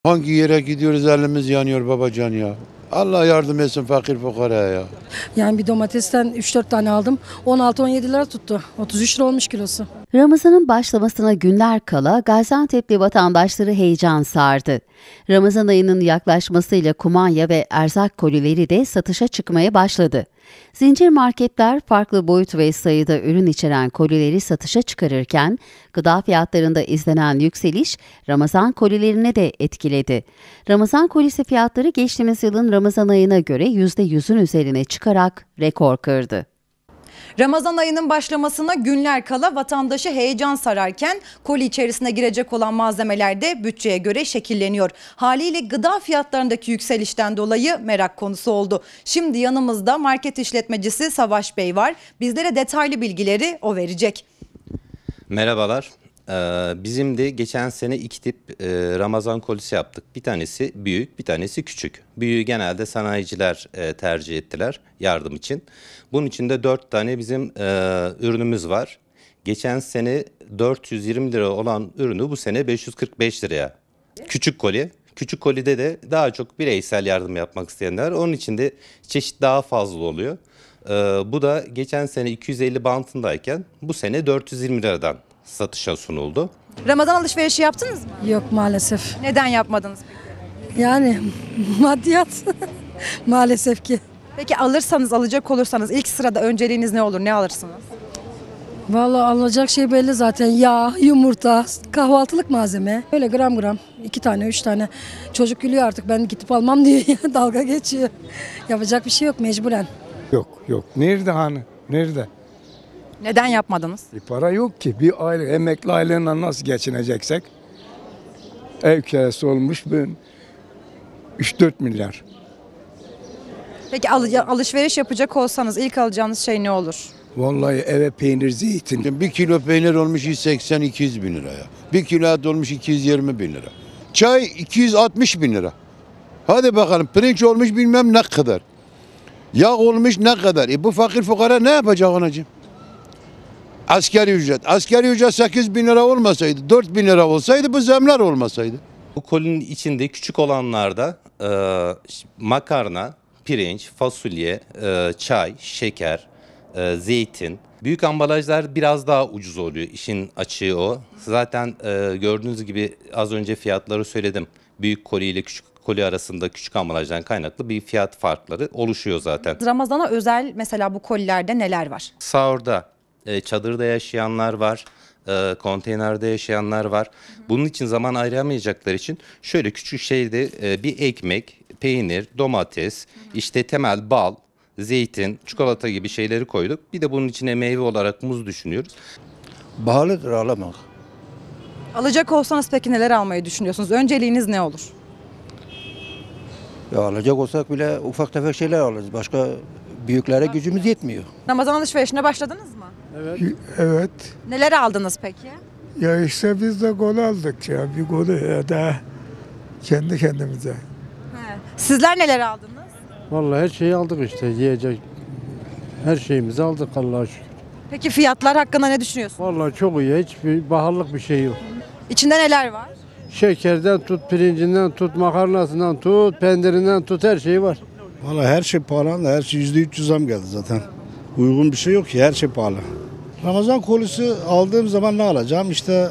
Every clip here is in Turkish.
Hangi yere gidiyoruz elimiz yanıyor babacan ya. Allah yardım etsin fakir fukaraya ya. Yani bir domatesten 3-4 tane aldım. 16-17 lira tuttu. 33 lira olmuş kilosu. Ramazan'ın başlamasına günler kala Gaziantep'li vatandaşları heyecan sardı. Ramazan ayının yaklaşmasıyla kumanya ve erzak kolileri de satışa çıkmaya başladı. Zincir marketler farklı boyut ve sayıda ürün içeren kolileri satışa çıkarırken, gıda fiyatlarında izlenen yükseliş Ramazan kolilerine de etkiledi. Ramazan kolisi fiyatları geçtiğimiz yılın Ramazan ayına göre %100'ün üzerine çıkarak rekor kırdı. Ramazan ayının başlamasına günler kala vatandaşı heyecan sararken koli içerisine girecek olan malzemeler de bütçeye göre şekilleniyor. Haliyle gıda fiyatlarındaki yükselişten dolayı merak konusu oldu. Şimdi yanımızda market işletmecisi Savaş Bey var. Bizlere detaylı bilgileri o verecek. Merhabalar. Bizim de geçen sene iki tip Ramazan kolisi yaptık. Bir tanesi büyük, bir tanesi küçük. Büyüğü genelde sanayiciler tercih ettiler yardım için. Bunun içinde 4 tane bizim ürünümüz var. Geçen sene 420 lira olan ürünü bu sene 545 liraya. Küçük koli. Küçük kolide de daha çok bireysel yardım yapmak isteyenler. Onun için de çeşit daha fazla oluyor. Bu da geçen sene 250 bantındayken bu sene 420 liradan satışa sunuldu. Ramazan alışverişi yaptınız mı? Yok maalesef. Neden yapmadınız peki? Yani maddiyat maalesef ki. Peki alacak olursanız ilk sırada önceliğiniz ne olur? Ne alırsınız? Vallahi alınacak şey belli zaten. Yağ, yumurta, kahvaltılık malzeme. Öyle gram gram 2 tane 3 tane. Çocuk gülüyor artık ben gidip almam diye dalga geçiyor. Yapacak bir şey yok mecburen. Yok. Nerede hani? Nerede? Neden yapmadınız? Para yok ki. Bir aile, emekli aileyle nasıl geçineceksek? Ev kirası olmuş 3-4 milyar. Peki alışveriş yapacak olsanız ilk alacağınız şey ne olur? Vallahi eve peynir, zeytin. Bir kilo peynir olmuş 180-200 bin liraya. Bir kilo et olmuş 220 bin lira. Çay 260 bin lira. Hadi bakalım pirinç olmuş bilmem ne kadar. Yağ olmuş ne kadar. Bu fakir fukara ne yapacak anacığım? Asgari ücret. Asgari ücret 8 bin lira olmasaydı, 4 bin lira olsaydı bu zamlar olmasaydı. Bu kolinin içinde küçük olanlarda makarna, pirinç, fasulye, çay, şeker, zeytin. Büyük ambalajlar biraz daha ucuz oluyor. İşin açığı o. Zaten gördüğünüz gibi az önce fiyatları söyledim. Büyük koli ile küçük koli arasında küçük ambalajdan kaynaklı bir fiyat farkları oluşuyor zaten. Ramazana özel mesela bu kolilerde neler var? Sahurda çadırda yaşayanlar var. Konteynerde yaşayanlar var. Bunun için zaman ayıramayacaklar için şöyle küçük şeyde bir ekmek, peynir, domates, işte temel bal, zeytin, çikolata gibi şeyleri koyduk. Bir de bunun içine meyve olarak muz düşünüyoruz. Pahalıdır alamak. Alacak olsanız peki neler almayı düşünüyorsunuz? Önceliğiniz ne olur? Ya alacak olsak bile ufak tefek şeyler alırız. Başka büyüklere gücümüz yetmiyor. Ramazan alışverişine başladınız mı? Evet. Neler aldınız peki? Ya işte biz de gol aldık ya. Bir golü da kendi kendimize. Sizler neler aldınız? Vallahi her şeyi aldık işte yiyecek. Her şeyimizi aldık Allah'a şükür. Peki fiyatlar hakkında ne düşünüyorsunuz? Vallahi çok iyi. Hiçbir pahalılık bir şey yok. İçinde neler var? Şekerden tut, pirincinden tut, makarnasından tut, pendirinden tut her şeyi var. Vallahi her şey pahalı. Her şey %300 zam geldi zaten. Uygun bir şey yok ki. Her şey pahalı. Ramazan kolisi aldığım zaman ne alacağım? İşte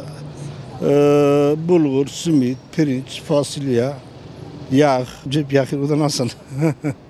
bulgur, simit, pirinç, fasulye, yağ, cep yakıyor. O da nasıl?